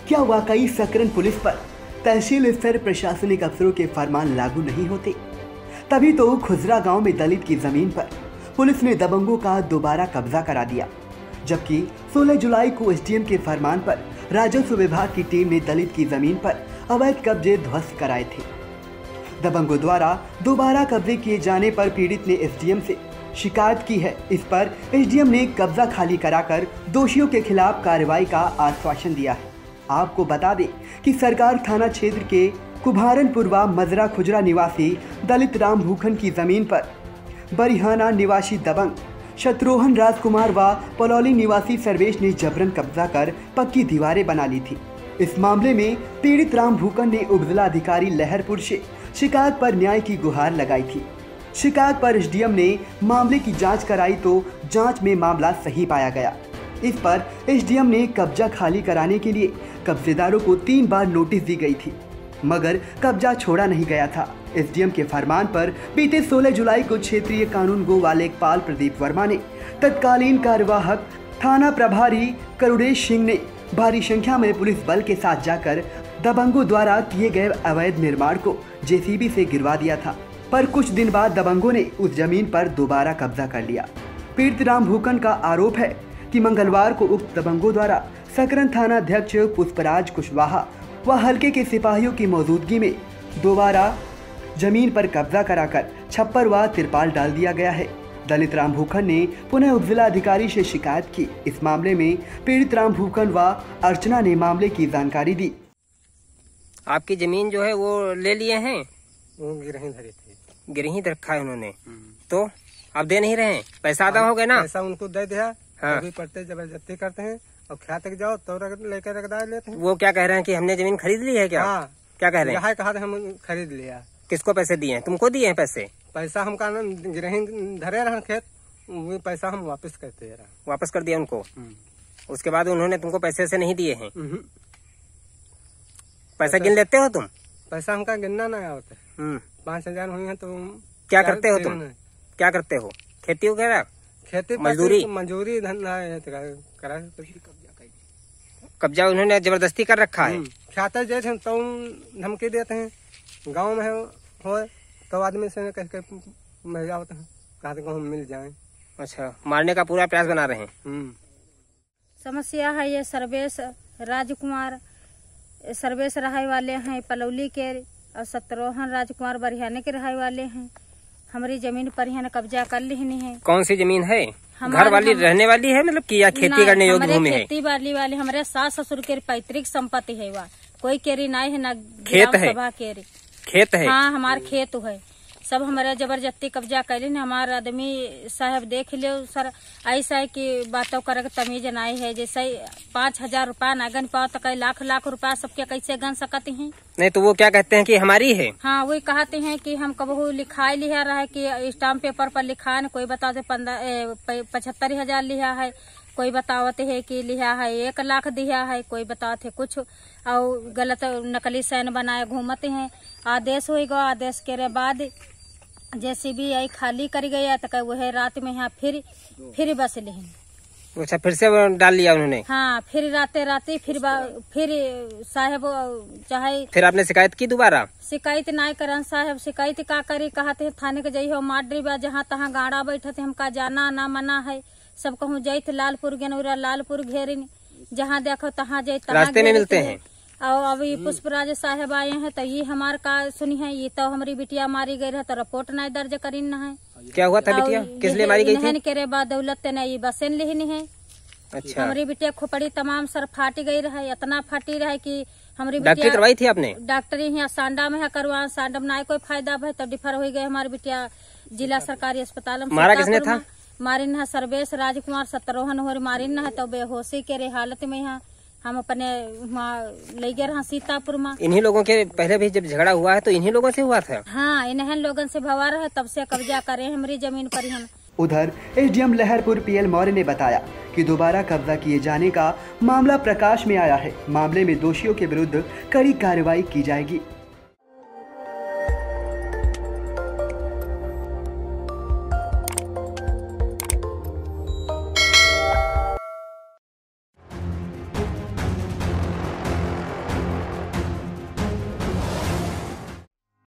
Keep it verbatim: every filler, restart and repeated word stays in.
क्या वाकई सकरन पुलिस पर तहसील स्तर प्रशासनिक अफसरों के फरमान लागू नहीं होते? तभी तो खुजरा गांव में दलित की जमीन पर पुलिस ने दबंगों का दोबारा कब्जा करा दिया, जबकि सोलह जुलाई को एसडीएम के फरमान पर राजस्व विभाग की टीम ने दलित की जमीन पर अवैध कब्जे ध्वस्त कराए थे। दबंगों द्वारा दोबारा कब्जे किए जाने पर पीड़ित ने एसडीएम से शिकायत की है। इस पर एसडीएम ने कब्जा खाली कराकर दोषियों के खिलाफ कार्रवाई का आश्वासन दिया है। आपको बता दें कि सरकार थाना क्षेत्र के कुभारनपुर व मजरा खुजरा निवासी दलित राम भूखन की जमीन पर बरिहाना निवासी दबंग शत्रुघ्न राजकुमार व पलौली निवासी सर्वेश ने जबरन कब्जा कर पक्की दीवारें बना ली थी। इस मामले में पीड़ित राम भूखन ने उप जिला अधिकारी लहरपुर से शिकायत पर न्याय की गुहार लगाई थी। शिकायत पर एसडीएम ने मामले की जांच कराई तो जांच में मामला सही पाया गया। इस पर एसडीएम ने कब्जा खाली कराने के लिए कब्जेदारों को तीन बार नोटिस दी गई थी, मगर कब्जा छोड़ा नहीं गया था। एसडीएम के फरमान पर बीते सोलह जुलाई को क्षेत्रीय कानून गो व लेखपाल प्रदीप वर्मा ने तत्कालीन कार्यवाहक थाना प्रभारी करुणेश सिंह ने भारी संख्या में पुलिस बल के साथ जाकर दबंगों द्वारा किए गए अवैध निर्माण को जेसीबी से गिरवा दिया था। पर कुछ दिन बाद दबंगों ने उस जमीन पर दोबारा कब्जा कर लिया। पीड़ित राम भूखन का आरोप है कि मंगलवार को उक्त दबंगों द्वारा सकरन थाना अध्यक्ष पुष्पराज कुशवाहा व हल्के के सिपाहियों की मौजूदगी में दोबारा जमीन पर कब्जा कराकर छप्पर व तिरपाल डाल दिया गया है। दलित राम भूखन ने पुनः उप जिला अधिकारी से शिकायत की। इस मामले में पीड़ित राम भूखन व अर्चना ने मामले की जानकारी दी। आपकी जमीन जो है वो ले लिए हैं, वो गिरही धरे थे, गिरही रखा है उन्होंने, तो अब दे नहीं रहे हैं। पैसा आधा हो गया ना, पैसा उनको दे दिया। हाँ। अभी पड़ते जबरदस्ती करते हैं और ख्या तक जाओ तो लेकर रखदा लेते हैं। वो क्या कह रहे हैं कि हमने जमीन खरीद ली है क्या? हाँ। क्या कह रहे हैं? यहाँ कहा था हम खरीद लिया। किसको पैसे दिए हैं? तुमको दिए हैं पैसे? पैसा हम का गिरही धरे रहे खेत, वो पैसा हम वापस करते रहे। वापस कर दिया उनको? उसके बाद उन्होंने तुमको पैसे से नहीं दिए हैं? पैसा गिन लेते हो तुम? पैसा हमका गिनना नहीं आता। पाँच हजार हुई है तो क्या करते हो तुम? क्या करते हो? खेती वगैरह? खेती मजदूरी? मजदूरी धंधा करा। कब्जा उन्होंने जबरदस्ती कर रखा है। खाता जैसे तो धमकी देते हैं, गांव में हो तो आदमी से कह के मिल जाते हैं, कहते को हम मिल जाए। अच्छा, मारने का पूरा प्रयास बना रहे हैं। समस्या है ये सर्वेश राजकुमार सर्वेश रहाई वाले हैं पलौली के, और शत्रुघ्न राजकुमार बरिहाने के रहाई वाले हैं। हमारी जमीन पर यहाँ कब्जा कर लेनी है। कौन सी जमीन है? घर वाली हम, रहने वाली है मतलब कि या खेती करने योग्य भूमि है? खेती वाली वाली हमारे सास ससुर के पैतृक संपत्ति है। वह कोई केरी नहीं है, ना खेत है? केरी खेत है। हाँ, हमारे खेत है। सब हमारे जबरदस्ती कब्जा कर लेने। हमारे आदमी साहब देख ले सर, ऐसा है कि बातों कर तमीज नहीं है। जैसे पाँच हजार रूपया ना गन पाओ तो कई लाख लाख रुपया सबके कैसे गन सकते हैं? नहीं तो वो क्या कहते हैं कि हमारी है? हाँ, वही कहते हैं कि हम कबहू लिखाई लिया रहा है कि स्टाम्प पेपर पर लिखा है। कोई बताते पंद्रह पचहत्तर हजार लिया है, कोई बतावते है कि लिया है एक लाख दिया है, कोई बताते कुछ और गलत नकली सैन बनाए घूमते हैं। आदेश हो गया, आदेश के बाद जैसे भी आई खाली कर गया तो वह रात में यहाँ फिर फिर बस लें। अच्छा, फिर से डाल लिया उन्होंने? हाँ, फिर राते राते फिर फिर साहब चाहे फिर आपने शिकायत की दोबारा? शिकायत नहीं करन साहब, शिकायत का करी कहते हैं थाने के जाइए माडरी बा जहाँ तहाँ गाड़ा बैठे थे, हमका जाना ना मना है। सब कहूँ जाये थे लालपुर गेनौरा लालपुर घेरिन, जहाँ देखो तहाँ जाये रास्ते में मिलते हैं। और अभी पुष्पराज साहब आए हैं तो ये हमार का सुनी है, ये तो हमारी बिटिया मारी गई है तो रिपोर्ट नहीं दर्ज करी न है। क्या हुआ था बिटिया? किस लिए मारी गई थी? के रे बाद दौलत ने ये बसेन लेनी है। अच्छा। हमारी बिटिया खोपड़ी तमाम सर फाटी गई रहे, इतना फाटी रहे कि हमारी डॉक्टरी करवाई थी आपने? डॉक्टरी यहाँ सांडा में है करवा, सांडा में ना कोई फायदा है तो डिफर हो गई हमारी बिटिया जिला सरकारी अस्पताल में। मारा किसने था? मारिन है सर्वेश राजकुमार शत्रुघ्न हो मारिन है तो बेहोशी के रे हालत में है। हम अपने ले गए रहा सीतापुर में। इन्हीं लोगों के पहले भी जब झगड़ा हुआ है तो इन्हीं लोगों से हुआ था? हाँ, इन्हीं लोगों से भवा रहा तब से कब्जा करे हमारी जमीन पर हम। उधर एसडीएम लहरपुर पीएल मौर्य ने बताया कि दोबारा कब्जा किए जाने का मामला प्रकाश में आया है। मामले में दोषियों के विरुद्ध कड़ी कार्रवाई की जाएगी।